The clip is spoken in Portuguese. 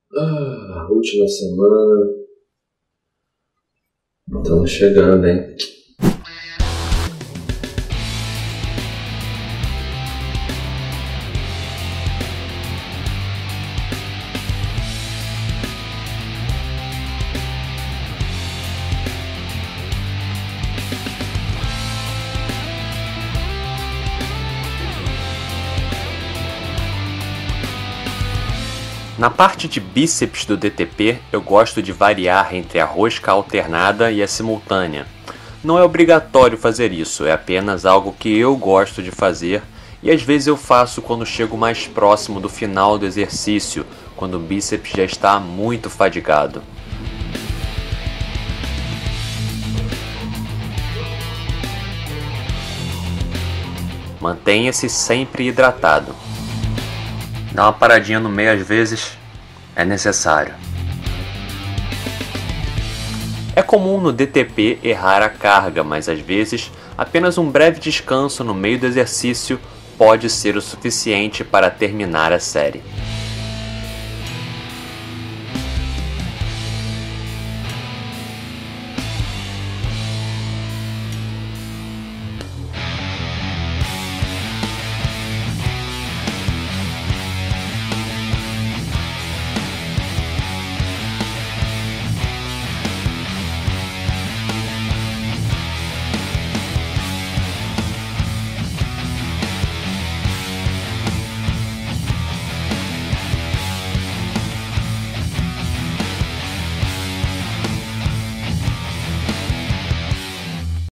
Última semana. Estamos chegando, hein? Na parte de bíceps do DTP, eu gosto de variar entre a rosca alternada e a simultânea. Não é obrigatório fazer isso, é apenas algo que eu gosto de fazer e às vezes eu faço quando chego mais próximo do final do exercício, quando o bíceps já está muito fadigado. Mantenha-se sempre hidratado. Dar uma paradinha no meio às vezes é necessário. É comum no DTP errar a carga, mas às vezes apenas um breve descanso no meio do exercício pode ser o suficiente para terminar a série.